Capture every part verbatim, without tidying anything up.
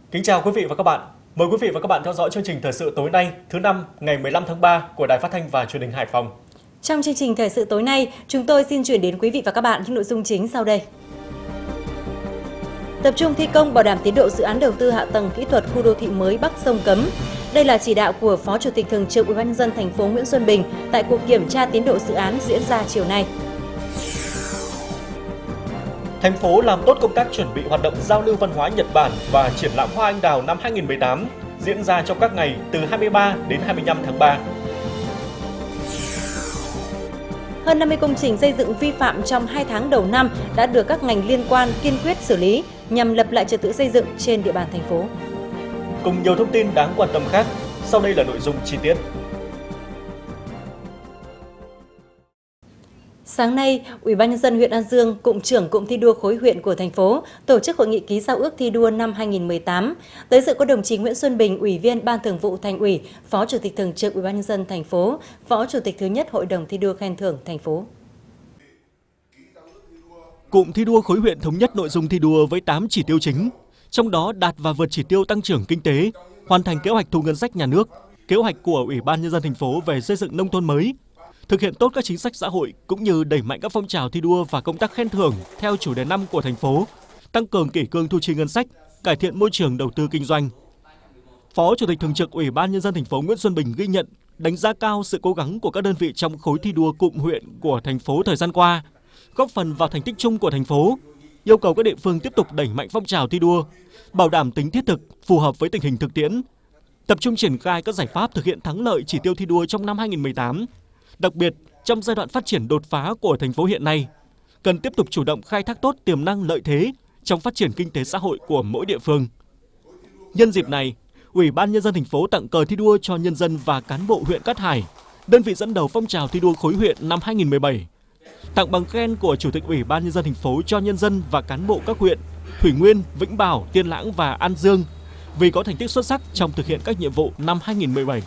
Kính chào quý vị và các bạn. Mời quý vị và các bạn theo dõi chương trình thời sự tối nay, thứ năm, ngày mười lăm tháng ba của Đài Phát thanh và Truyền hình Hải Phòng. Trong chương trình thời sự tối nay, chúng tôi xin chuyển đến quý vị và các bạn những nội dung chính sau đây. Tập trung thi công bảo đảm tiến độ dự án đầu tư hạ tầng kỹ thuật khu đô thị mới Bắc Sông Cấm. Đây là chỉ đạo của Phó Chủ tịch Thường trực Ủy ban nhân dân thành phố Nguyễn Xuân Bình tại cuộc kiểm tra tiến độ dự án diễn ra chiều nay. Thành phố làm tốt công tác chuẩn bị hoạt động giao lưu văn hóa Nhật Bản và triển lãm hoa anh đào năm hai nghìn không trăm mười tám diễn ra trong các ngày từ hai mươi ba đến hai mươi lăm tháng ba. Hơn năm mươi công trình xây dựng vi phạm trong hai tháng đầu năm đã được các ngành liên quan kiên quyết xử lý nhằm lập lại trật tự xây dựng trên địa bàn thành phố. Cùng nhiều thông tin đáng quan tâm khác, sau đây là nội dung chi tiết. Sáng nay, Ủy ban nhân dân huyện An Dương, Cụm trưởng Cụm thi đua khối huyện của thành phố tổ chức hội nghị ký giao ước thi đua năm hai nghìn không trăm mười tám. Tới dự có đồng chí Nguyễn Xuân Bình, Ủy viên Ban Thường vụ Thành ủy, Phó Chủ tịch Thường trực Ủy ban nhân dân thành phố, Phó Chủ tịch thứ nhất Hội đồng thi đua khen thưởng thành phố. Cụm thi đua khối huyện thống nhất nội dung thi đua với tám chỉ tiêu chính, trong đó đạt và vượt chỉ tiêu tăng trưởng kinh tế, hoàn thành kế hoạch thu ngân sách nhà nước, kế hoạch của Ủy ban nhân dân thành phố về xây dựng nông thôn mới, thực hiện tốt các chính sách xã hội cũng như đẩy mạnh các phong trào thi đua và công tác khen thưởng theo chủ đề năm của thành phố, tăng cường kỷ cương thu chi ngân sách, cải thiện môi trường đầu tư kinh doanh. Phó Chủ tịch Thường trực Ủy ban nhân dân thành phố Nguyễn Xuân Bình ghi nhận, đánh giá cao sự cố gắng của các đơn vị trong khối thi đua cụm huyện của thành phố thời gian qua, góp phần vào thành tích chung của thành phố, yêu cầu các địa phương tiếp tục đẩy mạnh phong trào thi đua, bảo đảm tính thiết thực, phù hợp với tình hình thực tiễn, tập trung triển khai các giải pháp thực hiện thắng lợi chỉ tiêu thi đua trong năm hai nghìn không trăm mười tám. Đặc biệt, trong giai đoạn phát triển đột phá của thành phố hiện nay, cần tiếp tục chủ động khai thác tốt tiềm năng lợi thế trong phát triển kinh tế xã hội của mỗi địa phương. Nhân dịp này, Ủy ban nhân dân thành phố tặng cờ thi đua cho nhân dân và cán bộ huyện Cát Hải, đơn vị dẫn đầu phong trào thi đua khối huyện năm hai nghìn không trăm mười bảy. Tặng bằng khen của Chủ tịch Ủy ban nhân dân thành phố cho nhân dân và cán bộ các huyện Thủy Nguyên, Vĩnh Bảo, Tiên Lãng và An Dương vì có thành tích xuất sắc trong thực hiện các nhiệm vụ năm hai nghìn không trăm mười bảy.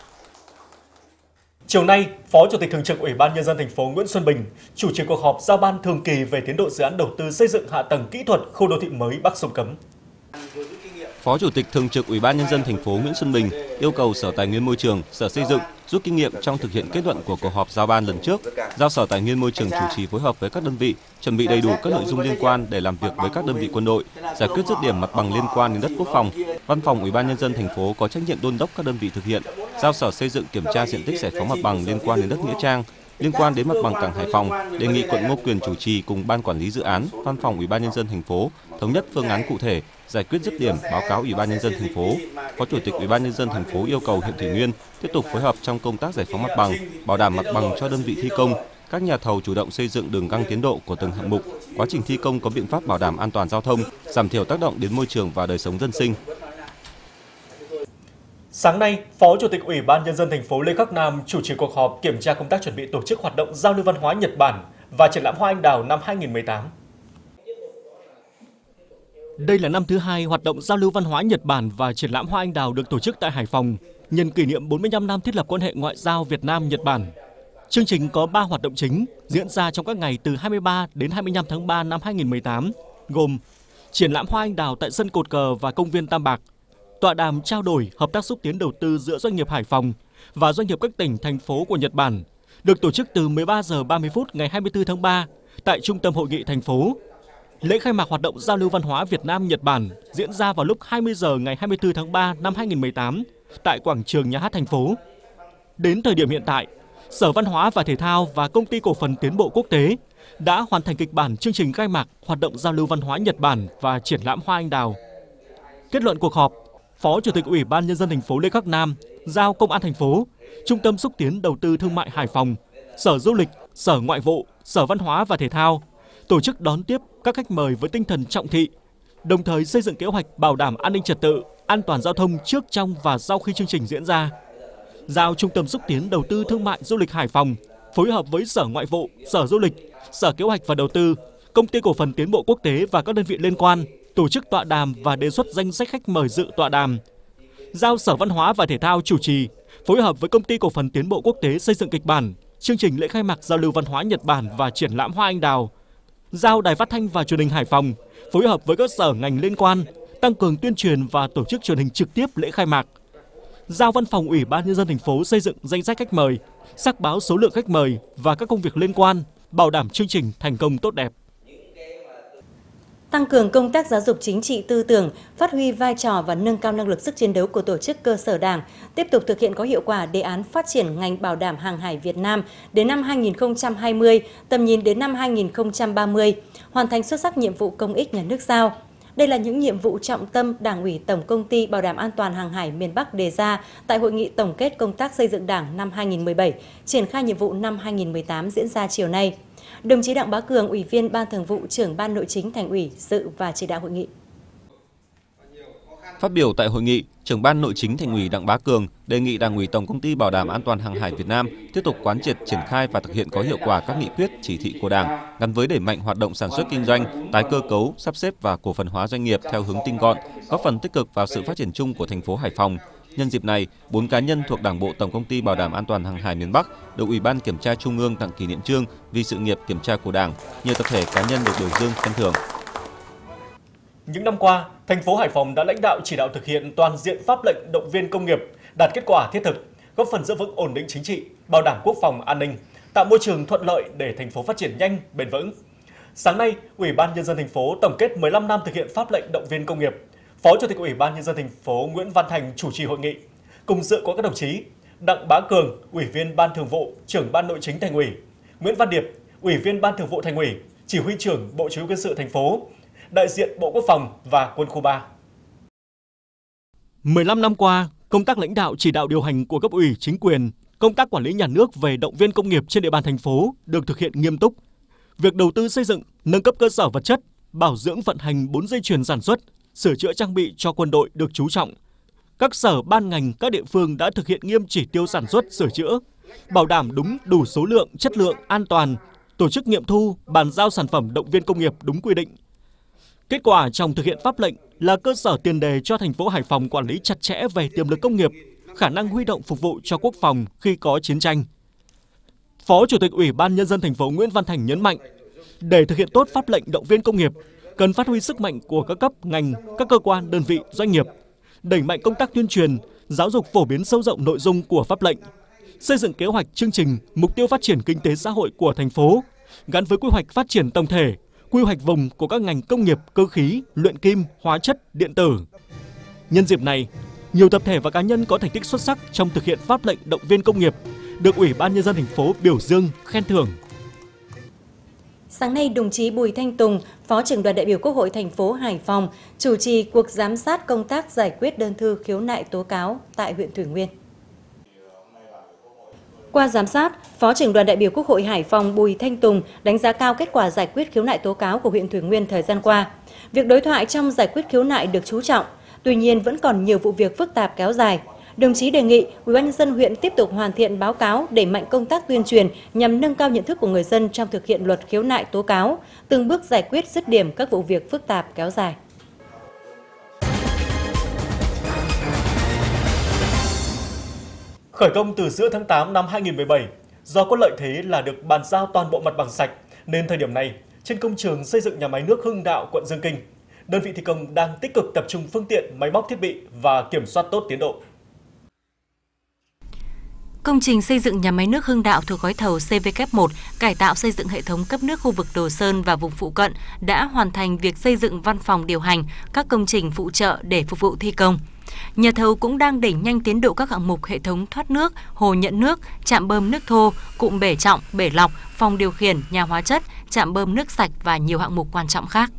Chiều nay, Phó Chủ tịch Thường trực Ủy ban nhân dân thành phố Nguyễn Xuân Bình chủ trì cuộc họp giao ban thường kỳ về tiến độ dự án đầu tư xây dựng hạ tầng kỹ thuật khu đô thị mới Bắc Sông Cấm. Phó Chủ tịch Thường trực Ủy ban nhân dân thành phố Nguyễn Xuân Bình yêu cầu Sở Tài nguyên Môi trường, Sở Xây dựng rút kinh nghiệm trong thực hiện kết luận của cuộc họp giao ban lần trước, giao Sở Tài nguyên Môi trường chủ trì phối hợp với các đơn vị chuẩn bị đầy đủ các nội dung liên quan để làm việc với các đơn vị quân đội, giải quyết dứt điểm mặt bằng liên quan đến đất quốc phòng. Văn phòng Ủy ban nhân dân thành phố có trách nhiệm đôn đốc các đơn vị thực hiện, giao Sở Xây dựng kiểm tra diện tích giải phóng mặt bằng liên quan đến đất nghĩa trang, liên quan đến mặt bằng cảng Hải Phòng, đề nghị quận Ngô Quyền chủ trì cùng ban quản lý dự án, Văn phòng Ủy ban nhân dân thành phố thống nhất phương án cụ thể, giải quyết dứt điểm, báo cáo Ủy ban nhân dân thành phố. Phó Chủ tịch Ủy ban nhân dân thành phố yêu cầu huyện Thủy Nguyên tiếp tục phối hợp trong công tác giải phóng mặt bằng, bảo đảm mặt bằng cho đơn vị thi công. Các nhà thầu chủ động xây dựng đường găng tiến độ của từng hạng mục, quá trình thi công có biện pháp bảo đảm an toàn giao thông, giảm thiểu tác động đến môi trường và đời sống dân sinh. Sáng nay, Phó Chủ tịch Ủy ban nhân dân thành phố Lê Khắc Nam chủ trì cuộc họp kiểm tra công tác chuẩn bị tổ chức hoạt động giao lưu văn hóa Nhật Bản và triển lãm hoa anh đào năm hai nghìn không trăm mười tám. Đây là năm thứ hai hoạt động giao lưu văn hóa Nhật Bản và triển lãm hoa anh đào được tổ chức tại Hải Phòng nhân kỷ niệm bốn mươi lăm năm thiết lập quan hệ ngoại giao Việt Nam-Nhật Bản. Chương trình có ba hoạt động chính diễn ra trong các ngày từ hai mươi ba đến hai mươi lăm tháng ba năm hai nghìn không trăm mười tám, gồm triển lãm hoa anh đào tại sân cột cờ và công viên Tam Bạc, tọa đàm trao đổi hợp tác xúc tiến đầu tư giữa doanh nghiệp Hải Phòng và doanh nghiệp các tỉnh, thành phố của Nhật Bản, được tổ chức từ mười ba giờ ba mươi phút ngày hai mươi tư tháng ba tại Trung tâm Hội nghị thành phố. Lễ khai mạc hoạt động giao lưu văn hóa Việt Nam-Nhật Bản diễn ra vào lúc hai mươi giờ ngày hai mươi tư tháng ba năm hai nghìn không trăm mười tám tại quảng trường Nhà hát thành phố. Đến thời điểm hiện tại, Sở Văn hóa và Thể thao và Công ty Cổ phần Tiến bộ Quốc tế đã hoàn thành kịch bản chương trình khai mạc hoạt động giao lưu văn hóa Nhật Bản và triển lãm hoa anh đào. Kết luận cuộc họp, Phó Chủ tịch Ủy ban nhân dân thành phố Lê Khắc Nam giao Công an thành phố, Trung tâm xúc tiến đầu tư thương mại Hải Phòng, Sở Du lịch, Sở Ngoại vụ, Sở Văn hóa và Thể thao tổ chức đón tiếp các khách mời với tinh thần trọng thị, đồng thời xây dựng kế hoạch bảo đảm an ninh trật tự, an toàn giao thông trước, trong và sau khi chương trình diễn ra. Giao Trung tâm xúc tiến đầu tư thương mại du lịch Hải Phòng phối hợp với Sở Ngoại vụ, Sở Du lịch, Sở Kế hoạch và Đầu tư, Công ty Cổ phần Tiến bộ Quốc tế và các đơn vị liên quan tổ chức tọa đàm và đề xuất danh sách khách mời dự tọa đàm. Giao Sở Văn hóa và Thể thao chủ trì, phối hợp với Công ty Cổ phần Tiến bộ Quốc tế xây dựng kịch bản, chương trình lễ khai mạc giao lưu văn hóa Nhật Bản và triển lãm hoa anh đào. Giao Đài Phát thanh và Truyền hình Hải Phòng phối hợp với các sở ngành liên quan tăng cường tuyên truyền và tổ chức truyền hình trực tiếp lễ khai mạc. Giao Văn phòng Ủy ban Nhân dân thành phố xây dựng danh sách khách mời, xác báo số lượng khách mời và các công việc liên quan, bảo đảm chương trình thành công tốt đẹp. Tăng cường công tác giáo dục chính trị tư tưởng, phát huy vai trò và nâng cao năng lực sức chiến đấu của tổ chức cơ sở Đảng, tiếp tục thực hiện có hiệu quả đề án phát triển ngành bảo đảm hàng hải Việt Nam đến năm hai nghìn không trăm hai mươi, tầm nhìn đến năm hai nghìn không trăm ba mươi, hoàn thành xuất sắc nhiệm vụ công ích nhà nước giao. Đây là những nhiệm vụ trọng tâm Đảng ủy Tổng Công ty Bảo đảm An toàn Hàng hải miền Bắc đề ra tại Hội nghị tổng kết công tác xây dựng Đảng năm hai nghìn không trăm mười bảy, triển khai nhiệm vụ năm hai nghìn không trăm mười tám diễn ra chiều nay. Đồng chí Đặng Bá Cường, Ủy viên Ban Thường vụ, Trưởng Ban Nội chính Thành ủy dự và chỉ đạo hội nghị. Phát biểu tại hội nghị, Trưởng Ban Nội chính Thành ủy Đặng Bá Cường đề nghị Đảng ủy Tổng Công ty Bảo đảm An toàn Hàng hải Việt Nam tiếp tục quán triệt triển khai và thực hiện có hiệu quả các nghị quyết, chỉ thị của Đảng gắn với đẩy mạnh hoạt động sản xuất kinh doanh, tái cơ cấu, sắp xếp và cổ phần hóa doanh nghiệp theo hướng tinh gọn, góp phần tích cực vào sự phát triển chung của thành phố Hải Phòng. Nhân dịp này, bốn cá nhân thuộc Đảng bộ Tổng Công ty Bảo đảm An toàn Hàng hải miền Bắc được Ủy ban Kiểm tra Trung ương tặng kỷ niệm chương vì sự nghiệp kiểm tra của Đảng. Nhiều tập thể cá nhân được biểu dương khen thưởng. Những năm qua, thành phố Hải Phòng đã lãnh đạo chỉ đạo thực hiện toàn diện pháp lệnh động viên công nghiệp, đạt kết quả thiết thực, góp phần giữ vững ổn định chính trị, bảo đảm quốc phòng an ninh, tạo môi trường thuận lợi để thành phố phát triển nhanh, bền vững. Sáng nay, Ủy ban Nhân dân thành phố tổng kết mười lăm năm thực hiện pháp lệnh động viên công nghiệp. Phó Chủ tịch Ủy ban Nhân dân thành phố Nguyễn Văn Thành chủ trì hội nghị. Cùng dự có các đồng chí Đặng Bá Cường, Ủy viên Ban Thường vụ, Trưởng Ban Nội chính Thành ủy, Nguyễn Văn Điệp, Ủy viên Ban Thường vụ Thành ủy, Chỉ huy trưởng Bộ Chỉ huy quân sự thành phố, đại diện Bộ Quốc phòng và Quân khu ba. mười lăm năm qua, công tác lãnh đạo chỉ đạo điều hành của cấp ủy chính quyền, công tác quản lý nhà nước về động viên công nghiệp trên địa bàn thành phố được thực hiện nghiêm túc. Việc đầu tư xây dựng, nâng cấp cơ sở vật chất, bảo dưỡng vận hành bốn dây chuyền sản xuất, sửa chữa trang bị cho quân đội được chú trọng. Các sở ban ngành, các địa phương đã thực hiện nghiêm chỉ tiêu sản xuất, sửa chữa, bảo đảm đúng đủ số lượng, chất lượng, an toàn, tổ chức nghiệm thu, bàn giao sản phẩm động viên công nghiệp đúng quy định. Kết quả trong thực hiện pháp lệnh là cơ sở tiền đề cho thành phố Hải Phòng quản lý chặt chẽ về tiềm lực công nghiệp, khả năng huy động phục vụ cho quốc phòng khi có chiến tranh. Phó Chủ tịch Ủy ban Nhân dân thành phố Nguyễn Văn Thành nhấn mạnh, để thực hiện tốt pháp lệnh động viên công nghiệp, cần phát huy sức mạnh của các cấp, ngành, các cơ quan, đơn vị, doanh nghiệp, đẩy mạnh công tác tuyên truyền, giáo dục phổ biến sâu rộng nội dung của pháp lệnh, xây dựng kế hoạch, chương trình, mục tiêu phát triển kinh tế xã hội của thành phố, gắn với quy hoạch phát triển tổng thể, quy hoạch vùng của các ngành công nghiệp, cơ khí, luyện kim, hóa chất, điện tử. Nhân dịp này, nhiều tập thể và cá nhân có thành tích xuất sắc trong thực hiện pháp lệnh động viên công nghiệp được Ủy ban Nhân dân thành phố biểu dương, khen thưởng. Sáng nay, đồng chí Bùi Thanh Tùng, Phó trưởng đoàn đại biểu Quốc hội thành phố Hải Phòng, chủ trì cuộc giám sát công tác giải quyết đơn thư khiếu nại tố cáo tại huyện Thủy Nguyên. Qua giám sát, Phó trưởng đoàn đại biểu Quốc hội Hải Phòng Bùi Thanh Tùng đánh giá cao kết quả giải quyết khiếu nại tố cáo của huyện Thủy Nguyên thời gian qua. Việc đối thoại trong giải quyết khiếu nại được chú trọng, tuy nhiên vẫn còn nhiều vụ việc phức tạp kéo dài. Đồng chí đề nghị Ủy ban Nhân dân huyện tiếp tục hoàn thiện báo cáo, đẩy mạnh công tác tuyên truyền nhằm nâng cao nhận thức của người dân trong thực hiện luật khiếu nại tố cáo, từng bước giải quyết dứt điểm các vụ việc phức tạp kéo dài. Khởi công từ giữa tháng tám năm hai nghìn không trăm mười bảy, do có lợi thế là được bàn giao toàn bộ mặt bằng sạch, nên thời điểm này, trên công trường xây dựng nhà máy nước Hưng Đạo, quận Dương Kinh, đơn vị thi công đang tích cực tập trung phương tiện, máy móc thiết bị và kiểm soát tốt tiến độ. Công trình xây dựng nhà máy nước Hưng Đạo thuộc gói thầu C V K một cải tạo xây dựng hệ thống cấp nước khu vực Đồ Sơn và vùng phụ cận đã hoàn thành việc xây dựng văn phòng điều hành, các công trình phụ trợ để phục vụ thi công. Nhà thầu cũng đang đẩy nhanh tiến độ các hạng mục hệ thống thoát nước, hồ nhận nước, trạm bơm nước thô, cụm bể trọng, bể lọc, phòng điều khiển, nhà hóa chất, trạm bơm nước sạch và nhiều hạng mục quan trọng khác.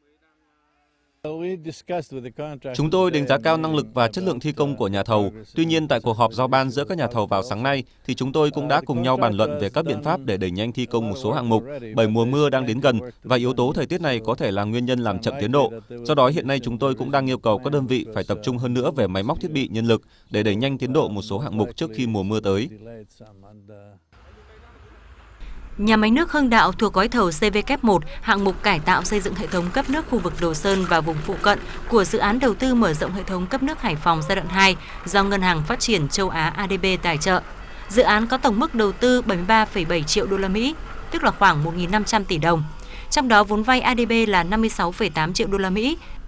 Chúng tôi đánh giá cao năng lực và chất lượng thi công của nhà thầu. Tuy nhiên, tại cuộc họp giao ban giữa các nhà thầu vào sáng nay, thì chúng tôi cũng đã cùng nhau bàn luận về các biện pháp để đẩy nhanh thi công một số hạng mục, bởi mùa mưa đang đến gần và yếu tố thời tiết này có thể là nguyên nhân làm chậm tiến độ. Do đó, hiện nay chúng tôi cũng đang yêu cầu các đơn vị phải tập trung hơn nữa về máy móc thiết bị, nhân lực để đẩy nhanh tiến độ một số hạng mục trước khi mùa mưa tới. Nhà máy nước Hưng Đạo thuộc gói thầu C V K một, hạng mục cải tạo xây dựng hệ thống cấp nước khu vực Đồ Sơn và vùng phụ cận của dự án đầu tư mở rộng hệ thống cấp nước Hải Phòng giai đoạn hai do Ngân hàng Phát triển Châu Á A D B tài trợ. Dự án có tổng mức đầu tư bảy mươi ba phẩy bảy triệu đô la Mỹ, tức là khoảng một nghìn năm trăm tỷ đồng. Trong đó vốn vay A D B là năm mươi sáu phẩy tám triệu đô la Mỹ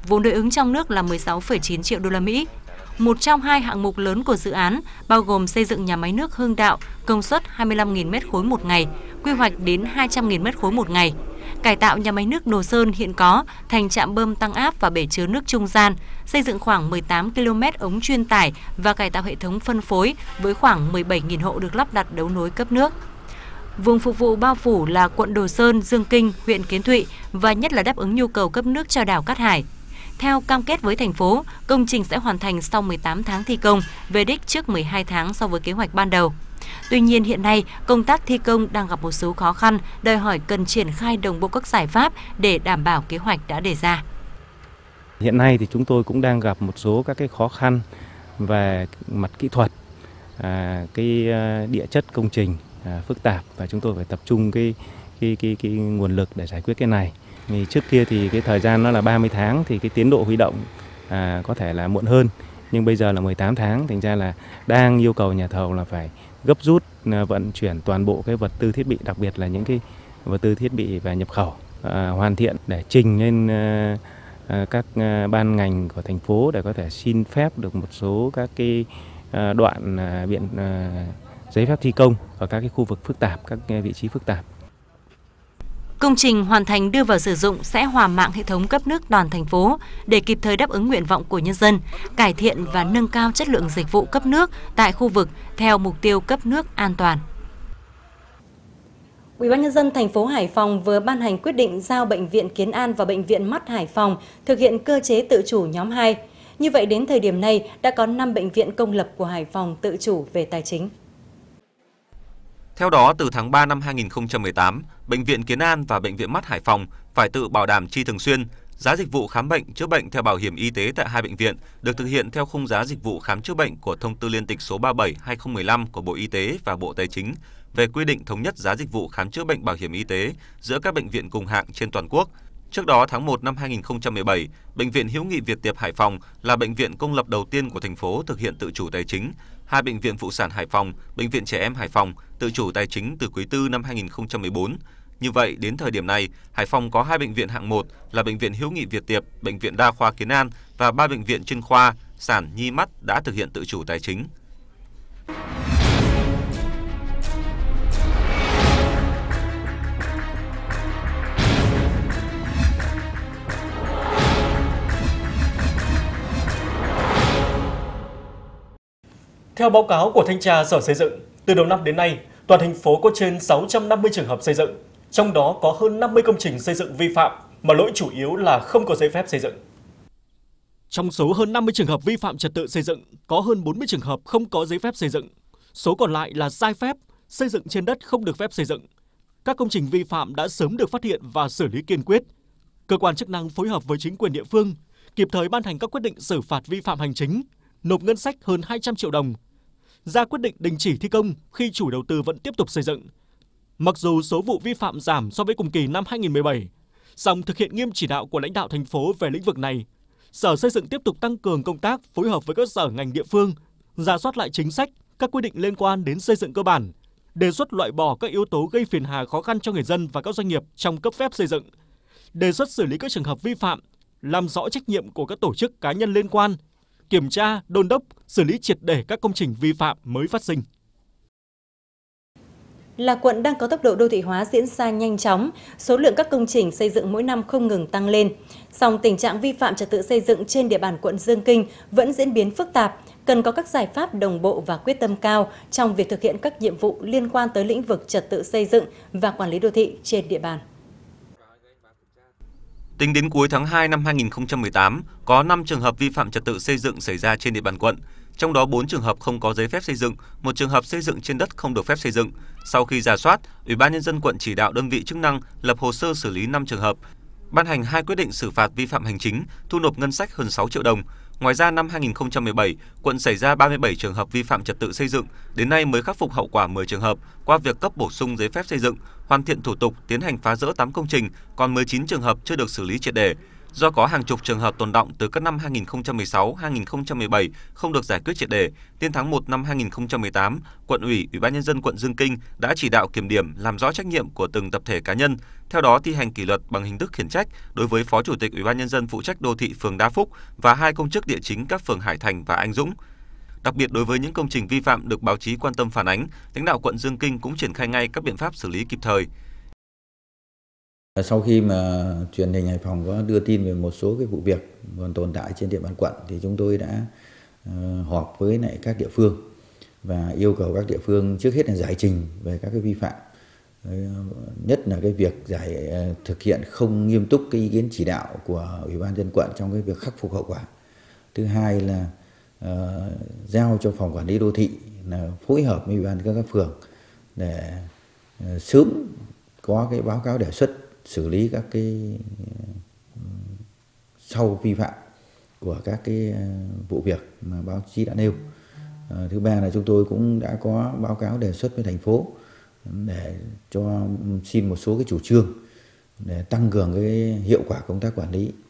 vốn đối ứng trong nước là mười sáu phẩy chín triệu đô la Mỹ. Một trong hai hạng mục lớn của dự án bao gồm xây dựng nhà máy nước Hưng Đạo công suất hai mươi lăm nghìn mét khối một ngày, quy hoạch đến hai trăm nghìn mét khối một ngày. Cải tạo nhà máy nước Đồ Sơn hiện có thành trạm bơm tăng áp và bể chứa nước trung gian, xây dựng khoảng mười tám ki lô mét ống truyền tải và cải tạo hệ thống phân phối với khoảng mười bảy nghìn hộ được lắp đặt đấu nối cấp nước. Vùng phục vụ bao phủ là quận Đồ Sơn, Dương Kinh, huyện Kiến Thụy và nhất là đáp ứng nhu cầu cấp nước cho đảo Cát Hải. Theo cam kết với thành phố, công trình sẽ hoàn thành sau mười tám tháng thi công, về đích trước mười hai tháng so với kế hoạch ban đầu. Tuy nhiên hiện nay, công tác thi công đang gặp một số khó khăn, đòi hỏi cần triển khai đồng bộ các giải pháp để đảm bảo kế hoạch đã đề ra. Hiện nay thì chúng tôi cũng đang gặp một số các cái khó khăn về mặt kỹ thuật, à, cái địa chất công trình à, phức tạp và chúng tôi phải tập trung cái cái cái cái nguồn lực để giải quyết cái này. Thì trước kia thì cái thời gian nó là ba mươi tháng thì cái tiến độ huy động à, có thể là muộn hơn, nhưng bây giờ là mười tám tháng, thành ra là đang yêu cầu nhà thầu là phải gấp rút à, vận chuyển toàn bộ cái vật tư thiết bị, đặc biệt là những cái vật tư thiết bị và nhập khẩu à, hoàn thiện để trình lên à, à, các à, ban ngành của thành phố để có thể xin phép được một số các cái à, đoạn à, biện à, giấy phép thi công ở các cái khu vực phức tạp, các vị trí phức tạp. Công trình hoàn thành đưa vào sử dụng sẽ hòa mạng hệ thống cấp nước toàn thành phố để kịp thời đáp ứng nguyện vọng của nhân dân, cải thiện và nâng cao chất lượng dịch vụ cấp nước tại khu vực theo mục tiêu cấp nước an toàn. Ủy ban nhân dân thành phố Hải Phòng vừa ban hành quyết định giao Bệnh viện Kiến An và Bệnh viện Mắt Hải Phòng thực hiện cơ chế tự chủ nhóm hai. Như vậy đến thời điểm này đã có năm bệnh viện công lập của Hải Phòng tự chủ về tài chính. Theo đó, từ tháng ba năm hai nghìn không trăm mười tám, Bệnh viện Kiến An và Bệnh viện Mắt Hải Phòng phải tự bảo đảm chi thường xuyên. Giá dịch vụ khám bệnh, chữa bệnh theo bảo hiểm y tế tại hai bệnh viện được thực hiện theo khung giá dịch vụ khám chữa bệnh của Thông tư liên tịch số ba mươi bảy trên hai nghìn không trăm mười lăm của Bộ Y tế và Bộ Tài chính về quy định thống nhất giá dịch vụ khám chữa bệnh bảo hiểm y tế giữa các bệnh viện cùng hạng trên toàn quốc. Trước đó, tháng một năm hai nghìn không trăm mười bảy, Bệnh viện Hữu nghị Việt Tiệp Hải Phòng là bệnh viện công lập đầu tiên của thành phố thực hiện tự chủ tài chính. Hai bệnh viện phụ sản Hải Phòng, Bệnh viện Trẻ Em Hải Phòng tự chủ tài chính từ quý tư năm hai nghìn không trăm mười bốn. Như vậy, đến thời điểm này, Hải Phòng có hai bệnh viện hạng một là Bệnh viện Hữu nghị Việt Tiệp, Bệnh viện Đa khoa Kiến An và ba bệnh viện chuyên khoa, sản, nhi, mắt đã thực hiện tự chủ tài chính. Theo báo cáo của Thanh tra Sở Xây dựng, từ đầu năm đến nay, toàn thành phố có trên sáu trăm năm mươi trường hợp xây dựng, trong đó có hơn năm mươi công trình xây dựng vi phạm mà lỗi chủ yếu là không có giấy phép xây dựng. Trong số hơn năm mươi trường hợp vi phạm trật tự xây dựng, có hơn bốn mươi trường hợp không có giấy phép xây dựng. Số còn lại là sai phép, xây dựng trên đất không được phép xây dựng. Các công trình vi phạm đã sớm được phát hiện và xử lý kiên quyết. Cơ quan chức năng phối hợp với chính quyền địa phương, kịp thời ban hành các quyết định xử phạt vi phạm hành chính, nộp ngân sách hơn hai trăm triệu đồng, ra quyết định đình chỉ thi công khi chủ đầu tư vẫn tiếp tục xây dựng. Mặc dù số vụ vi phạm giảm so với cùng kỳ năm hai nghìn không trăm mười bảy, song thực hiện nghiêm chỉ đạo của lãnh đạo thành phố về lĩnh vực này, Sở Xây dựng tiếp tục tăng cường công tác phối hợp với các sở ngành địa phương, rà soát lại chính sách, các quy định liên quan đến xây dựng cơ bản, đề xuất loại bỏ các yếu tố gây phiền hà khó khăn cho người dân và các doanh nghiệp trong cấp phép xây dựng, đề xuất xử lý các trường hợp vi phạm, làm rõ trách nhiệm của các tổ chức cá nhân liên quan, kiểm tra, đôn đốc, xử lý triệt để các công trình vi phạm mới phát sinh. Là quận đang có tốc độ đô thị hóa diễn ra nhanh chóng, số lượng các công trình xây dựng mỗi năm không ngừng tăng lên. Song tình trạng vi phạm trật tự xây dựng trên địa bàn quận Dương Kinh vẫn diễn biến phức tạp, cần có các giải pháp đồng bộ và quyết tâm cao trong việc thực hiện các nhiệm vụ liên quan tới lĩnh vực trật tự xây dựng và quản lý đô thị trên địa bàn. Tính đến cuối tháng hai năm hai nghìn không trăm mười tám, có năm trường hợp vi phạm trật tự xây dựng xảy ra trên địa bàn quận. Trong đó bốn trường hợp không có giấy phép xây dựng, một trường hợp xây dựng trên đất không được phép xây dựng. Sau khi rà soát, Ủy ban nhân dân quận chỉ đạo đơn vị chức năng lập hồ sơ xử lý năm trường hợp, ban hành hai quyết định xử phạt vi phạm hành chính, thu nộp ngân sách hơn sáu triệu đồng. Ngoài ra, năm hai nghìn không trăm mười bảy, quận xảy ra ba mươi bảy trường hợp vi phạm trật tự xây dựng, đến nay mới khắc phục hậu quả mười trường hợp qua việc cấp bổ sung giấy phép xây dựng, hoàn thiện thủ tục tiến hành phá dỡ tám công trình, còn mười chín trường hợp chưa được xử lý triệt để. Do có hàng chục trường hợp tồn đọng từ các năm hai nghìn không trăm mười sáu, hai nghìn không trăm mười bảy không được giải quyết triệt để, đến tháng một năm hai nghìn không trăm mười tám, Quận ủy, Ủy ban nhân dân quận Dương Kinh đã chỉ đạo kiểm điểm, làm rõ trách nhiệm của từng tập thể cá nhân, theo đó thi hành kỷ luật bằng hình thức khiển trách đối với Phó Chủ tịch Ủy ban nhân dân phụ trách đô thị phường Đa Phúc và hai công chức địa chính các phường Hải Thành và Anh Dũng. Đặc biệt đối với những công trình vi phạm được báo chí quan tâm phản ánh, lãnh đạo quận Dương Kinh cũng triển khai ngay các biện pháp xử lý kịp thời. Sau khi mà truyền hình Hải Phòng có đưa tin về một số cái vụ việc còn tồn tại trên địa bàn quận thì chúng tôi đã uh, họp với lại các địa phương và yêu cầu các địa phương trước hết là giải trình về các cái vi phạm. Uh, nhất là cái việc giải uh, thực hiện không nghiêm túc cái ý kiến chỉ đạo của Ủy ban nhân dân quận trong cái việc khắc phục hậu quả. Thứ hai là uh, giao cho phòng quản lý đô thị là phối hợp với Ủy ban các phường để uh, sớm có cái báo cáo đề xuất xử lý các cái sau vi phạm của các cái vụ việc mà báo chí đã nêu. À, thứ ba là chúng tôi cũng đã có báo cáo đề xuất với thành phố để cho xin một số cái chủ trương để tăng cường cái hiệu quả công tác quản lý.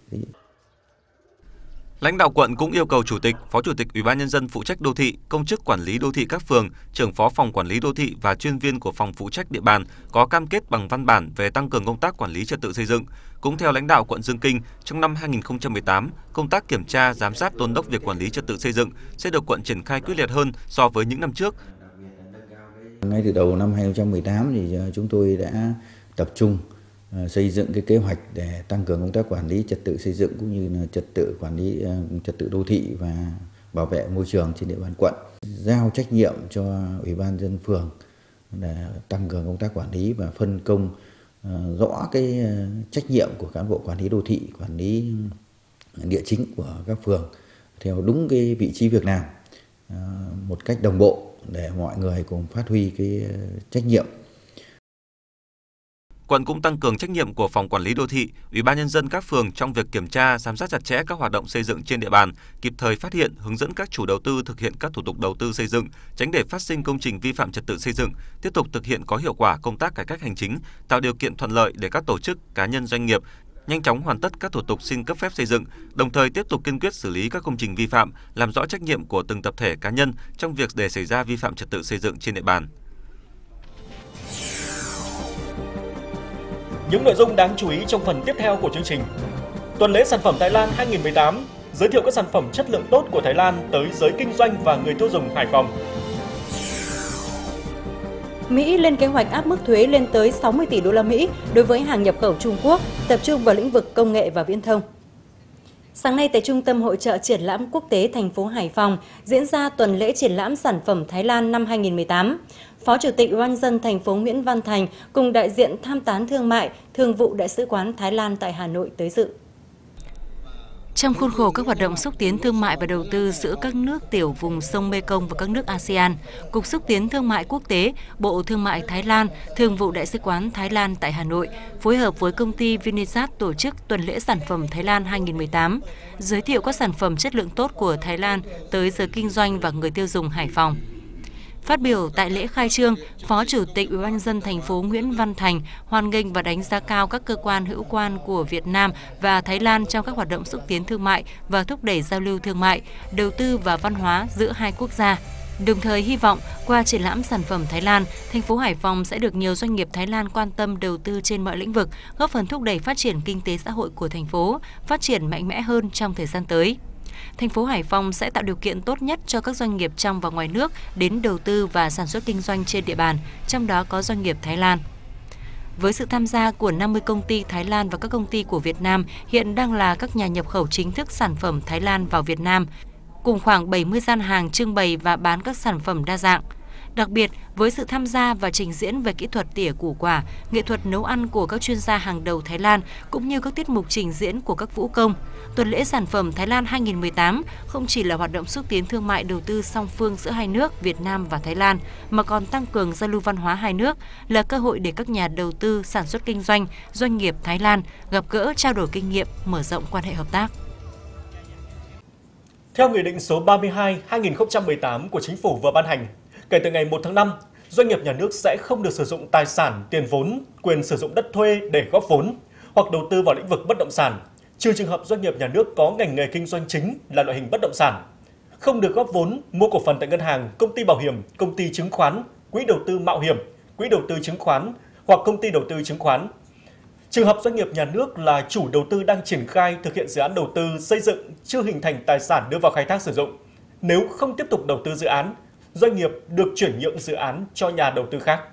Lãnh đạo quận cũng yêu cầu Chủ tịch, Phó Chủ tịch Ủy ban nhân dân phụ trách đô thị, công chức quản lý đô thị các phường, trưởng phó phòng quản lý đô thị và chuyên viên của phòng phụ trách địa bàn có cam kết bằng văn bản về tăng cường công tác quản lý trật tự xây dựng. Cũng theo lãnh đạo quận Dương Kinh, trong năm hai nghìn không trăm mười tám, công tác kiểm tra, giám sát đôn đốc việc quản lý trật tự xây dựng sẽ được quận triển khai quyết liệt hơn so với những năm trước. Ngay từ đầu năm hai nghìn không trăm mười tám thì chúng tôi đã tập trung xây dựng cái kế hoạch để tăng cường công tác quản lý trật tự xây dựng cũng như là trật tự quản lý trật tự đô thị và bảo vệ môi trường trên địa bàn quận, giao trách nhiệm cho Ủy ban nhân dân phường để tăng cường công tác quản lý và phân công rõ cái trách nhiệm của cán bộ quản lý đô thị, quản lý địa chính của các phường theo đúng cái vị trí việc làm một cách đồng bộ để mọi người cùng phát huy cái trách nhiệm. Quận cũng tăng cường trách nhiệm của phòng quản lý đô thị, Ủy ban nhân dân các phường trong việc kiểm tra, giám sát chặt chẽ các hoạt động xây dựng trên địa bàn, kịp thời phát hiện, hướng dẫn các chủ đầu tư thực hiện các thủ tục đầu tư xây dựng, tránh để phát sinh công trình vi phạm trật tự xây dựng, tiếp tục thực hiện có hiệu quả công tác cải cách hành chính, tạo điều kiện thuận lợi để các tổ chức, cá nhân doanh nghiệp nhanh chóng hoàn tất các thủ tục xin cấp phép xây dựng, đồng thời tiếp tục kiên quyết xử lý các công trình vi phạm, làm rõ trách nhiệm của từng tập thể cá nhân trong việc để xảy ra vi phạm trật tự xây dựng trên địa bàn. Những nội dung đáng chú ý trong phần tiếp theo của chương trình. Tuần lễ sản phẩm Thái Lan hai nghìn không trăm mười tám giới thiệu các sản phẩm chất lượng tốt của Thái Lan tới giới kinh doanh và người tiêu dùng Hải Phòng. Mỹ lên kế hoạch áp mức thuế lên tới sáu mươi tỷ đô la Mỹ đối với hàng nhập khẩu Trung Quốc, tập trung vào lĩnh vực công nghệ và viễn thông. Sáng nay tại Trung tâm Hội chợ Triển lãm Quốc tế thành phố Hải Phòng diễn ra tuần lễ triển lãm sản phẩm Thái Lan năm hai nghìn không trăm mười tám. Phó Chủ tịch Ủy ban nhân dân thành phố Nguyễn Văn Thành cùng đại diện tham tán thương mại, Thường vụ Đại sứ quán Thái Lan tại Hà Nội tới dự. Trong khuôn khổ các hoạt động xúc tiến thương mại và đầu tư giữa các nước tiểu vùng sông Mekong và các nước a sê an, Cục Xúc tiến Thương mại Quốc tế, Bộ Thương mại Thái Lan, Thường vụ Đại sứ quán Thái Lan tại Hà Nội phối hợp với công ty Vinisat tổ chức tuần lễ sản phẩm Thái Lan hai nghìn không trăm mười tám, giới thiệu các sản phẩm chất lượng tốt của Thái Lan tới giới kinh doanh và người tiêu dùng Hải Phòng. Phát biểu tại lễ khai trương, Phó Chủ tịch Ủy ban nhân dân thành phố Nguyễn Văn Thành hoan nghênh và đánh giá cao các cơ quan hữu quan của Việt Nam và Thái Lan trong các hoạt động xúc tiến thương mại và thúc đẩy giao lưu thương mại, đầu tư và văn hóa giữa hai quốc gia. Đồng thời hy vọng qua triển lãm sản phẩm Thái Lan, thành phố Hải Phòng sẽ được nhiều doanh nghiệp Thái Lan quan tâm đầu tư trên mọi lĩnh vực, góp phần thúc đẩy phát triển kinh tế xã hội của thành phố, phát triển mạnh mẽ hơn trong thời gian tới. Thành phố Hải Phòng sẽ tạo điều kiện tốt nhất cho các doanh nghiệp trong và ngoài nước đến đầu tư và sản xuất kinh doanh trên địa bàn, trong đó có doanh nghiệp Thái Lan. Với sự tham gia của năm mươi công ty Thái Lan và các công ty của Việt Nam hiện đang là các nhà nhập khẩu chính thức sản phẩm Thái Lan vào Việt Nam, cùng khoảng bảy mươi gian hàng trưng bày và bán các sản phẩm đa dạng. Đặc biệt, với sự tham gia và trình diễn về kỹ thuật tỉa củ quả, nghệ thuật nấu ăn của các chuyên gia hàng đầu Thái Lan, cũng như các tiết mục trình diễn của các vũ công, tuần lễ sản phẩm Thái Lan hai nghìn không trăm mười tám không chỉ là hoạt động xúc tiến thương mại đầu tư song phương giữa hai nước Việt Nam và Thái Lan, mà còn tăng cường giao lưu văn hóa hai nước, là cơ hội để các nhà đầu tư, sản xuất kinh doanh, doanh nghiệp Thái Lan gặp gỡ, trao đổi kinh nghiệm, mở rộng quan hệ hợp tác. Theo Nghị định số ba mươi hai hai nghìn không trăm mười tám của Chính phủ vừa ban hành, kể từ ngày một tháng năm, doanh nghiệp nhà nước sẽ không được sử dụng tài sản, tiền vốn, quyền sử dụng đất thuê để góp vốn hoặc đầu tư vào lĩnh vực bất động sản, trừ trường hợp doanh nghiệp nhà nước có ngành nghề kinh doanh chính là loại hình bất động sản, không được góp vốn mua cổ phần tại ngân hàng, công ty bảo hiểm, công ty chứng khoán, quỹ đầu tư mạo hiểm, quỹ đầu tư chứng khoán hoặc công ty đầu tư chứng khoán. Trường hợp doanh nghiệp nhà nước là chủ đầu tư đang triển khai thực hiện dự án đầu tư xây dựng chưa hình thành tài sản đưa vào khai thác sử dụng. Nếu không tiếp tục đầu tư dự án, doanh nghiệp được chuyển nhượng dự án cho nhà đầu tư khác.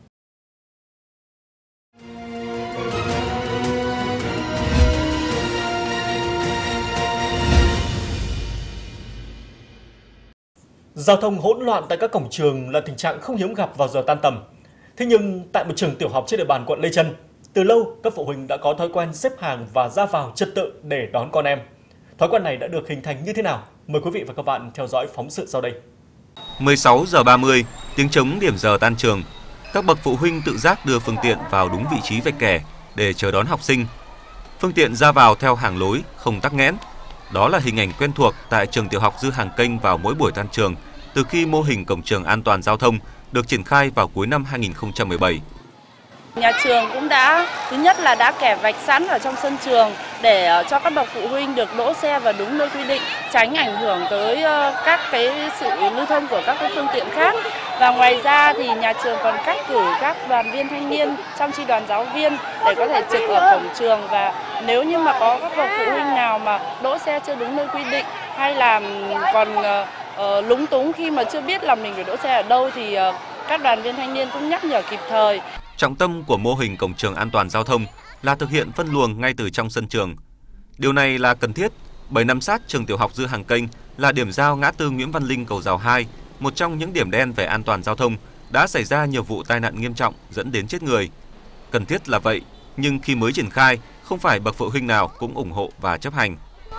Giao thông hỗn loạn tại các cổng trường là tình trạng không hiếm gặp vào giờ tan tầm. Thế nhưng tại một trường tiểu học trên địa bàn quận Lê Chân, từ lâu các phụ huynh đã có thói quen xếp hàng và ra vào trật tự để đón con em. Thói quen này đã được hình thành như thế nào? Mời quý vị và các bạn theo dõi phóng sự sau đây. mười sáu giờ ba mươi, tiếng trống điểm giờ tan trường. Các bậc phụ huynh tự giác đưa phương tiện vào đúng vị trí vạch kẻ để chờ đón học sinh. Phương tiện ra vào theo hàng lối, không tắc nghẽn. Đó là hình ảnh quen thuộc tại trường tiểu học Dư Hàng Kênh vào mỗi buổi tan trường, từ khi mô hình cổng trường an toàn giao thông được triển khai vào cuối năm hai nghìn không trăm mười bảy. Nhà trường cũng đã, thứ nhất là đã kẻ vạch sẵn ở trong sân trường để cho các bậc phụ huynh được đỗ xe vào đúng nơi quy định, tránh ảnh hưởng tới các cái sự lưu thông của các cái phương tiện khác. Và ngoài ra thì nhà trường còn cắt cử các đoàn viên thanh niên trong chi đoàn giáo viên để có thể trực ở cổng trường, và nếu như mà có các bậc phụ huynh nào mà đỗ xe chưa đúng nơi quy định hay là còn uh, lúng túng khi mà chưa biết là mình phải đỗ xe ở đâu thì uh, các đoàn viên thanh niên cũng nhắc nhở kịp thời. Trọng tâm của mô hình cổng trường an toàn giao thông là thực hiện phân luồng ngay từ trong sân trường. Điều này là cần thiết bởi nằm sát trường tiểu học Dư Hàng Kênh là điểm giao ngã tư Nguyễn Văn Linh - Cầu Giào hai, một trong những điểm đen về an toàn giao thông, đã xảy ra nhiều vụ tai nạn nghiêm trọng dẫn đến chết người. Cần thiết là vậy, nhưng khi mới triển khai, không phải bậc phụ huynh nào cũng ủng hộ và chấp hành.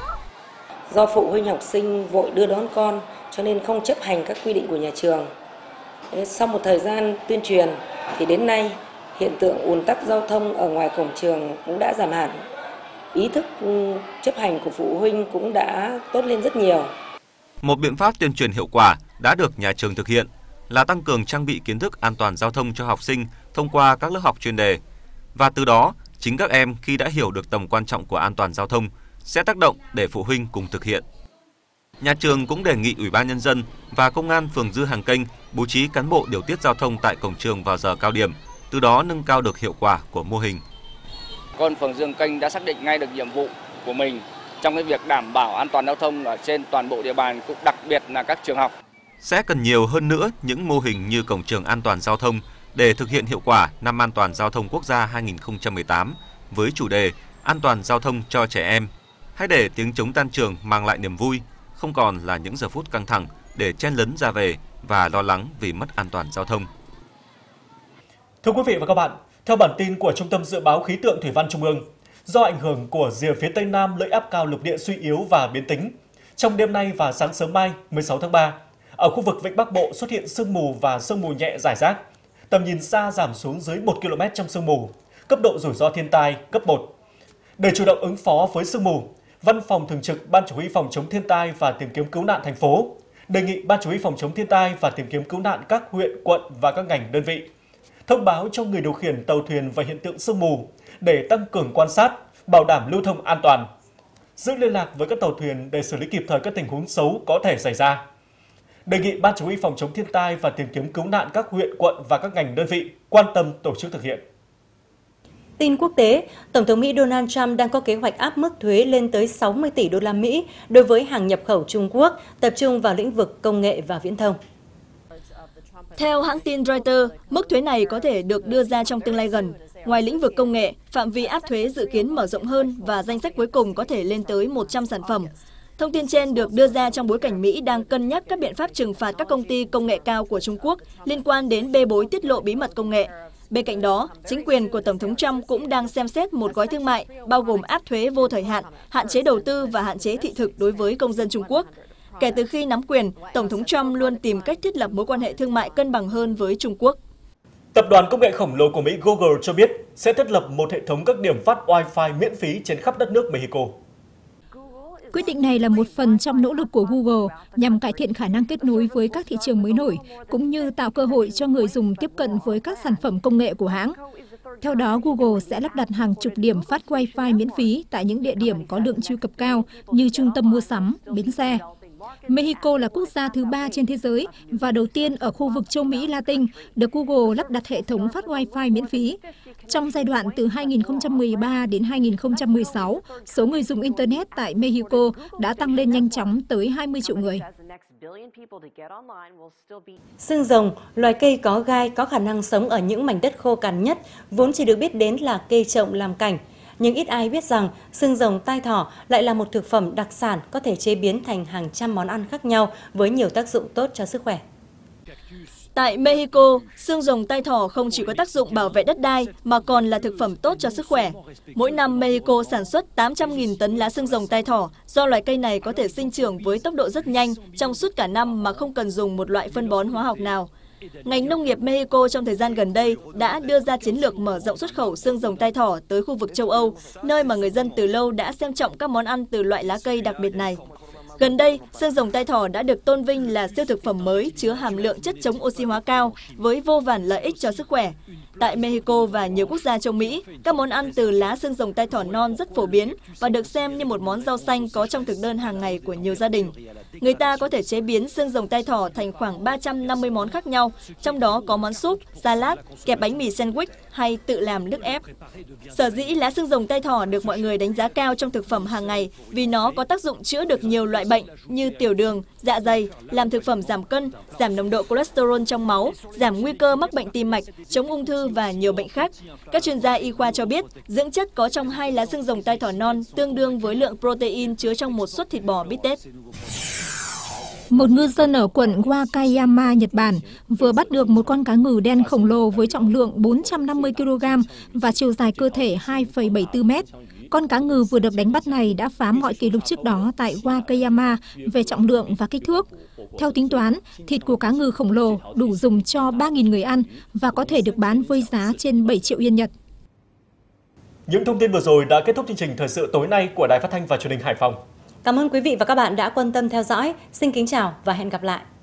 Do phụ huynh học sinh vội đưa đón con cho nên không chấp hành các quy định của nhà trường. Sau một thời gian tuyên truyền thì đến nay hiện tượng ùn tắc giao thông ở ngoài cổng trường cũng đã giảm hẳn. Ý thức chấp hành của phụ huynh cũng đã tốt lên rất nhiều. Một biện pháp tuyên truyền hiệu quả đã được nhà trường thực hiện là tăng cường trang bị kiến thức an toàn giao thông cho học sinh thông qua các lớp học chuyên đề. Và từ đó, chính các em khi đã hiểu được tầm quan trọng của an toàn giao thông sẽ tác động để phụ huynh cùng thực hiện. Nhà trường cũng đề nghị Ủy ban Nhân dân và Công an phường Dư Hàng Kênh bố trí cán bộ điều tiết giao thông tại cổng trường vào giờ cao điểm, từ đó nâng cao được hiệu quả của mô hình. Công an phường Dư Hàng Kênh đã xác định ngay được nhiệm vụ của mình trong cái việc đảm bảo an toàn giao thông ở trên toàn bộ địa bàn, cũng đặc biệt là các trường học. Sẽ cần nhiều hơn nữa những mô hình như cổng trường an toàn giao thông để thực hiện hiệu quả năm an toàn giao thông quốc gia hai nghìn không trăm mười tám với chủ đề An toàn giao thông cho trẻ em. Hãy để tiếng trống tan trường mang lại niềm vui, không còn là những giờ phút căng thẳng để chen lấn ra về và lo lắng vì mất an toàn giao thông. Thưa quý vị và các bạn, theo bản tin của Trung tâm Dự báo Khí tượng Thủy văn Trung ương, do ảnh hưởng của rìa phía Tây Nam lưỡi áp cao lục địa suy yếu và biến tính, trong đêm nay và sáng sớm mai mười sáu tháng ba, ở khu vực Vịnh Bắc Bộ xuất hiện sương mù và sương mù nhẹ rải rác. Tầm nhìn xa giảm xuống dưới một ki lô mét trong sương mù, cấp độ rủi ro thiên tai cấp một. Để chủ động ứng phó với sương mù, Văn phòng Thường trực Ban Chỉ huy Phòng chống thiên tai và tìm kiếm cứu nạn thành phố đề nghị Ban Chỉ huy Phòng chống thiên tai và tìm kiếm cứu nạn các huyện, quận và các ngành đơn vị thông báo cho người điều khiển tàu thuyền về hiện tượng sương mù để tăng cường quan sát, bảo đảm lưu thông an toàn, giữ liên lạc với các tàu thuyền để xử lý kịp thời các tình huống xấu có thể xảy ra. Đề nghị Ban Chỉ huy Phòng chống thiên tai và tìm kiếm cứu nạn các huyện, quận và các ngành đơn vị quan tâm tổ chức thực hiện. Tin quốc tế, Tổng thống Mỹ Donald Trump đang có kế hoạch áp mức thuế lên tới sáu mươi tỷ đô la Mỹ đối với hàng nhập khẩu Trung Quốc, tập trung vào lĩnh vực công nghệ và viễn thông. Theo hãng tin Reuters, mức thuế này có thể được đưa ra trong tương lai gần. Ngoài lĩnh vực công nghệ, phạm vi áp thuế dự kiến mở rộng hơn và danh sách cuối cùng có thể lên tới một trăm sản phẩm. Thông tin trên được đưa ra trong bối cảnh Mỹ đang cân nhắc các biện pháp trừng phạt các công ty công nghệ cao của Trung Quốc liên quan đến bê bối tiết lộ bí mật công nghệ. Bên cạnh đó, chính quyền của Tổng thống Trump cũng đang xem xét một gói thương mại bao gồm áp thuế vô thời hạn, hạn chế đầu tư và hạn chế thị thực đối với công dân Trung Quốc. Kể từ khi nắm quyền, Tổng thống Trump luôn tìm cách thiết lập mối quan hệ thương mại cân bằng hơn với Trung Quốc. Tập đoàn công nghệ khổng lồ của Mỹ Google cho biết sẽ thiết lập một hệ thống các điểm phát Wi-Fi miễn phí trên khắp đất nước Mexico. Quyết định này là một phần trong nỗ lực của Google nhằm cải thiện khả năng kết nối với các thị trường mới nổi, cũng như tạo cơ hội cho người dùng tiếp cận với các sản phẩm công nghệ của hãng. Theo đó, Google sẽ lắp đặt hàng chục điểm phát Wi-Fi miễn phí tại những địa điểm có lượng truy cập cao như trung tâm mua sắm, bến xe. Mexico là quốc gia thứ ba trên thế giới và đầu tiên ở khu vực châu Mỹ Latin được Google lắp đặt hệ thống phát Wi-Fi miễn phí. Trong giai đoạn từ hai nghìn không trăm mười ba đến hai nghìn không trăm mười sáu, số người dùng Internet tại Mexico đã tăng lên nhanh chóng tới hai mươi triệu người. Xương rồng, loài cây có gai có khả năng sống ở những mảnh đất khô cằn nhất, vốn chỉ được biết đến là cây trồng làm cảnh. Nhưng ít ai biết rằng xương rồng tai thỏ lại là một thực phẩm đặc sản có thể chế biến thành hàng trăm món ăn khác nhau với nhiều tác dụng tốt cho sức khỏe. Tại Mexico, xương rồng tai thỏ không chỉ có tác dụng bảo vệ đất đai mà còn là thực phẩm tốt cho sức khỏe. Mỗi năm, Mexico sản xuất tám trăm nghìn tấn lá xương rồng tai thỏ do loài cây này có thể sinh trưởng với tốc độ rất nhanh trong suốt cả năm mà không cần dùng một loại phân bón hóa học nào. Ngành nông nghiệp Mexico trong thời gian gần đây đã đưa ra chiến lược mở rộng xuất khẩu xương rồng tai thỏ tới khu vực châu Âu, nơi mà người dân từ lâu đã xem trọng các món ăn từ loại lá cây đặc biệt này. Gần đây, xương rồng tai thỏ đã được tôn vinh là siêu thực phẩm mới chứa hàm lượng chất chống oxy hóa cao với vô vàn lợi ích cho sức khỏe. Tại Mexico và nhiều quốc gia châu Mỹ, các món ăn từ lá xương rồng tai thỏ non rất phổ biến và được xem như một món rau xanh có trong thực đơn hàng ngày của nhiều gia đình. Người ta có thể chế biến xương rồng tai thỏ thành khoảng ba trăm năm mươi món khác nhau, trong đó có món súp, salad, kẹp bánh mì sandwich hay tự làm nước ép. Sở dĩ lá xương rồng tai thỏ được mọi người đánh giá cao trong thực phẩm hàng ngày vì nó có tác dụng chữa được nhiều loại bệnh như tiểu đường, dạ dày, làm thực phẩm giảm cân, giảm nồng độ cholesterol trong máu, giảm nguy cơ mắc bệnh tim mạch, chống ung thư và nhiều bệnh khác. Các chuyên gia y khoa cho biết, dưỡng chất có trong hai lá xương rồng tai thỏ non tương đương với lượng protein chứa trong một suất thịt bò bít tết. Một ngư dân ở quận Wakayama, Nhật Bản vừa bắt được một con cá ngừ đen khổng lồ với trọng lượng bốn trăm năm mươi ki lô gam và chiều dài cơ thể hai phẩy bảy mươi tư mét. Con cá ngừ vừa được đánh bắt này đã phá mọi kỷ lục trước đó tại Wakayama về trọng lượng và kích thước. Theo tính toán, thịt của cá ngừ khổng lồ đủ dùng cho ba nghìn người ăn và có thể được bán với giá trên bảy triệu yên Nhật. Những thông tin vừa rồi đã kết thúc chương trình Thời sự tối nay của Đài Phát thanh và Truyền hình Hải Phòng. Cảm ơn quý vị và các bạn đã quan tâm theo dõi. Xin kính chào và hẹn gặp lại.